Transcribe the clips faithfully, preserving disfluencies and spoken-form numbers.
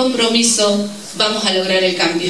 compromiso vamos a lograr el cambio.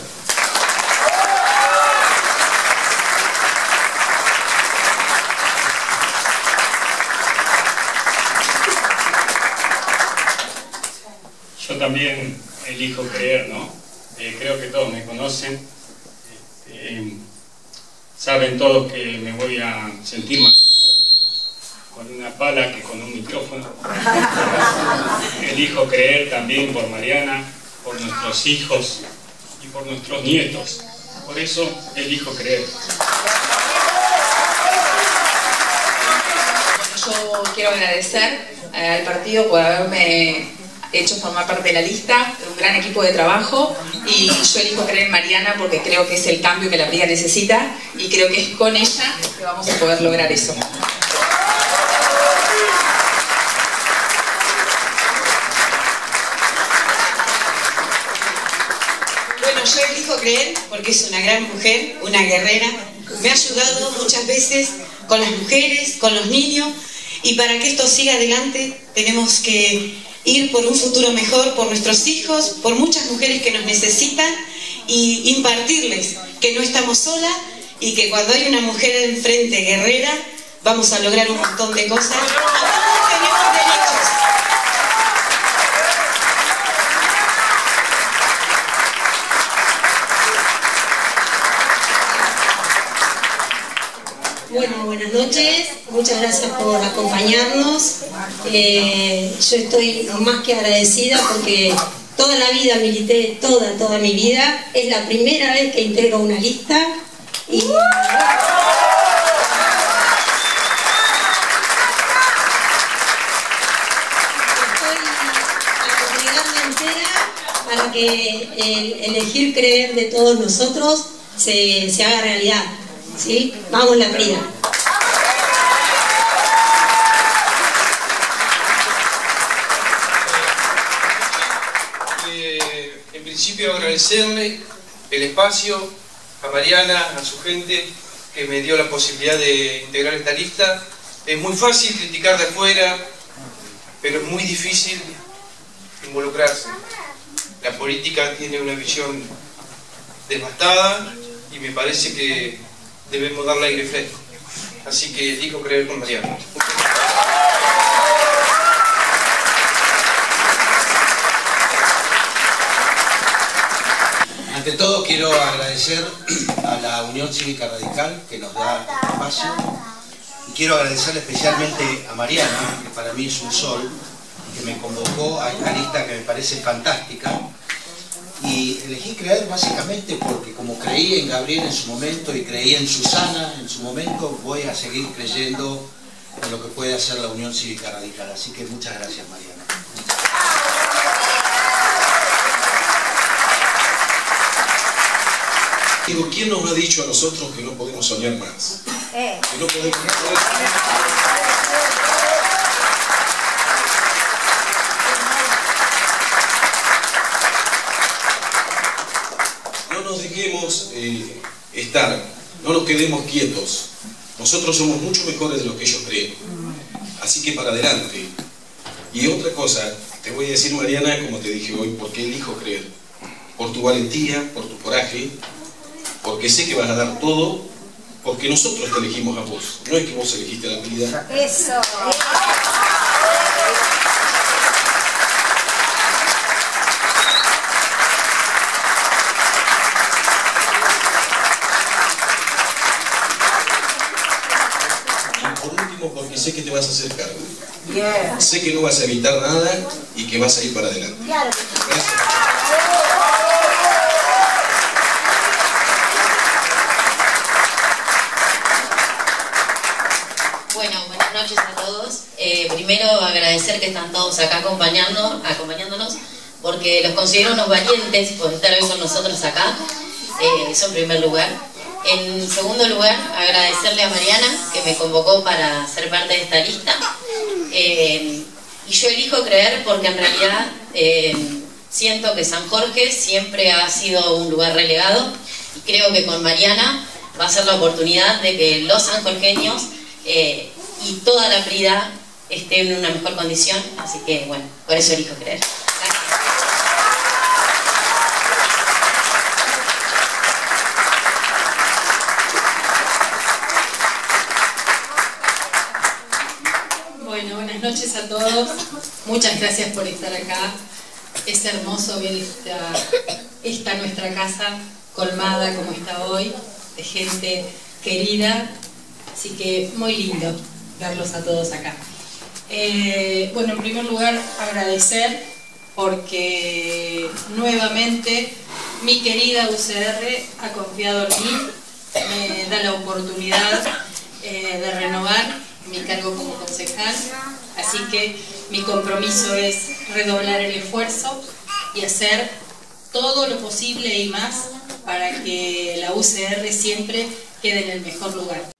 Yo también elijo creer, ¿no? Eh, creo que todos me conocen. Este, saben todos que me voy a sentir más con una pala que con un micrófono. Elijo creer también por Mariana, por nuestros hijos y por nuestros nietos. Por eso elijo creer. Yo quiero agradecer al partido por haberme hecho formar parte de la lista, un gran equipo de trabajo, y yo elijo creer en Mariana porque creo que es el cambio que la Prida necesita y creo que es con ella que vamos a poder lograr eso. Bueno, yo elijo creer porque es una gran mujer, una guerrera, me ha ayudado muchas veces con las mujeres, con los niños, y para que esto siga adelante tenemos que ir por un futuro mejor, por nuestros hijos, por muchas mujeres que nos necesitan, y impartirles que no estamos solas y que cuando hay una mujer enfrente guerrera vamos a lograr un montón de cosas. Todos tenemos derechos. Bueno, buenas noches, muchas gracias por acompañarnos. Eh, yo estoy más que agradecida porque toda la vida milité, toda, toda mi vida. Es la primera vez que integro una lista y estoy a la congregarme entera para que el elegir creer de todos nosotros se, se haga realidad. ¿Sí? Vamos la Prida. Eh, en principio agradecerle el espacio a Mariana, a su gente que me dio la posibilidad de integrar esta lista. Es muy fácil criticar de afuera, pero es muy difícil involucrarse. La política tiene una visión devastada y me parece que debemos darle aire fresco. Así que elijo creer con Mariana. Ante todo quiero agradecer a la Unión Cívica Radical que nos da este espacio. Y quiero agradecerle especialmente a Mariana, que para mí es un sol, que me convocó a esta lista que me parece fantástica. Y elegí creer básicamente porque como creí en Gabriel en su momento y creí en Susana en su momento, voy a seguir creyendo en lo que puede hacer la Unión Cívica Radical. Así que muchas gracias, Mariana. Digo, ¿quién nos ha dicho a nosotros que no podemos soñar más? Eh. Que no podemos No nos dejemos eh, estar, no nos quedemos quietos. Nosotros somos mucho mejores de lo que ellos creen. Así que para adelante. Y otra cosa, te voy a decir, Mariana, como te dije hoy, ¿por qué elijo creer? Por tu valentía, por tu coraje, porque sé que vas a dar todo, porque nosotros te elegimos a vos. No es que vos elegiste a la Prida. Eso. Porque sé que te vas a hacer cargo. Yeah. Sé que no vas a evitar nada y que vas a ir para adelante. Claro. Gracias. Bueno, buenas noches a todos. Eh, primero agradecer que están todos acá acompañando, acompañándonos, porque los considero unos valientes por estar hoy con nosotros acá. Eh, eso en primer lugar. En segundo lugar, agradecerle a Mariana que me convocó para ser parte de esta lista. Eh, y yo elijo creer porque en realidad eh, siento que San Jorge siempre ha sido un lugar relegado y creo que con Mariana va a ser la oportunidad de que los sanjorgeños eh, y toda la Prida estén en una mejor condición. Así que bueno, por eso elijo creer. Gracias. a todos, muchas gracias por estar acá. Es hermoso ver esta, esta nuestra casa colmada como está hoy, de gente querida, así que muy lindo verlos a todos acá. Eh, bueno, en primer lugar agradecer porque nuevamente mi querida U C R ha confiado en mí, me da la oportunidad eh, de renovar mi cargo como concejal, así que mi compromiso es redoblar el esfuerzo y hacer todo lo posible y más para que la U C R siempre quede en el mejor lugar.